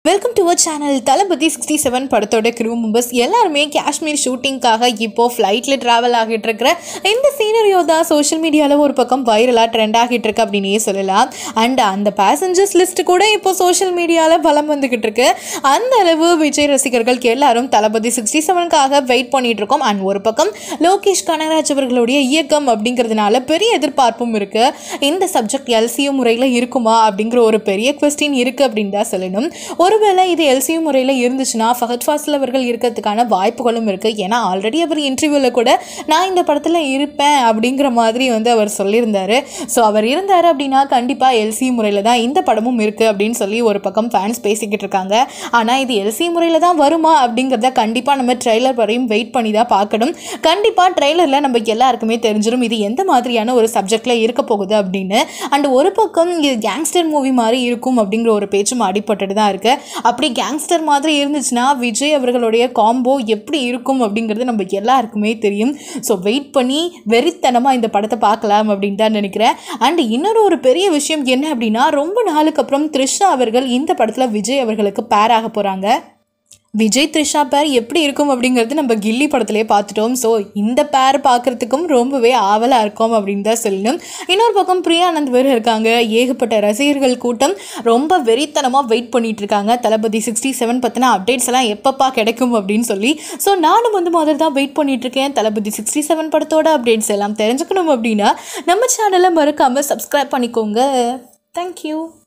Welcome to our channel. Thalapathy 67 படத்தோட crew members எல்லாருமே காஷ்மீர் ஷூட்டிங்காக இப்போ ஃப்ளைட்டில் ட்ராவல் ஆகிட்டு இருக்கிற இந்த சீனரியோ தான் சோஷியல் மீடியாவில் ஒரு பக்கம் வைரலாக ட்ரெண்ட் ஆகிட்டு இருக்கு அப்படின்னே சொல்லலாம். அண்ட் அந்த பேசஞ்சர்ஸ் லிஸ்ட் கூட இப்போ சோஷியல் மீடியாவில் பலம் வந்துக்கிட்டு இருக்கு. அந்த அளவு விஜய் ரசிகர்களுக்கு எல்லாரும் தளபதி 67க்காக வெயிட் பண்ணிட்டு இருக்கோம். அண்ட் ஒரு பக்கம் லோகேஷ் கனகராஜ் அவர்களுடைய இயக்கம் அப்படிங்கிறதுனால பெரிய எதிர்பார்ப்பும் இருக்கு. இந்த சப்ஜெக்ட் எல்சியூ முறையில் இருக்குமா அப்படிங்கிற ஒரு பெரிய கொஸ்டின் இருக்கு அப்படின்னு தான் சொல்லணும். ஒருவேளை இது எல்சியூ முறையில் இருந்துச்சுன்னா ஃபஹத் ஃபாசில் அவர்கள் இருக்கிறதுக்கான வாய்ப்புகளும் இருக்குது. ஏன்னா ஆல்ரெடி அவர் இன்டர்வியூவில் கூட நான் இந்த படத்தில் இருப்பேன் அப்படிங்கிற மாதிரி அவர் சொல்லியிருந்தார். ஸோ அவர் இருந்தார் அப்படின்னா கண்டிப்பாக எல்சியூ முறையில் தான் இந்த படமும் இருக்குது அப்படின்னு சொல்லி ஒரு பக்கம் ஃபேன்ஸ் பேசிக்கிட்டு இருக்காங்க. ஆனால் இது எல்சியூ முறையில் தான் வருமா அப்படிங்கிறத கண்டிப்பாக நம்ம ட்ரெய்லர் வரையும் வெயிட் பண்ணி தான் பார்க்கணும். கண்டிப்பாக ட்ரெய்லரில் நம்ம எல்லாருக்குமே தெரிஞ்சிடும் இது எந்த மாதிரியான ஒரு சப்ஜெக்டில் இருக்க போகுது அப்படின்னு. அண்ட் ஒரு பக்கம் இது கேங்ஸ்டர் மூவி மாதிரி இருக்கும் அப்படிங்கிற ஒரு பேச்சும் அடிபட்டுட்டு தான் இருக்குது. அப்படி கேங்ஸ்டர் மாதிரி இருந்துச்சுன்னா விஜய் அவர்களுடைய காம்போ எப்படி இருக்கும் அப்படிங்கிறது நம்ம எல்லாருக்குமே தெரியும். ஸோ வெயிட் பண்ணி வெறித்தனமாக இந்த படத்தை பார்க்கலாம் அப்படின்னு தான் நினைக்கிறேன். அண்ட் இன்னொரு ஒரு பெரிய விஷயம் என்ன அப்படின்னா, ரொம்ப நாளுக்கு அப்புறம் த்ரிஷா அவர்கள் இந்த படத்தில் விஜய் அவர்களுக்கு பேர் ஆக போகிறாங்க. விஜய் த்ரிஷா பேர் எப்படி இருக்கும் அப்படிங்கிறது நம்ம கில்லி படத்திலே பார்த்துட்டோம். ஸோ இந்த பேர் பார்க்குறதுக்கும் ரொம்பவே ஆவலாக இருக்கும் அப்படின்னு தான் சொல்லணும். இன்னொரு பக்கம் பிரியானந்த் வேறு இருக்காங்க. ஏகப்பட்ட ரசிகர்கள் கூட்டம் ரொம்ப வெறித்தனமாக வெயிட் பண்ணிட்டு இருக்காங்க. தளபதி 67 பற்றின அப்டேட்ஸ் எல்லாம் எப்பப்பா கிடைக்கும் அப்படின்னு சொல்லி. ஸோ நானும் முதல்ல தான் வெயிட் பண்ணிட்டு இருக்கேன். தளபதி 67 படத்தோட அப்டேட்ஸ் எல்லாம் தெரிஞ்சுக்கணும் அப்படின்னா நம்ம சேனலை மறக்காமல் சப்ஸ்கிரைப் பண்ணிக்கோங்க. தேங்க்யூ.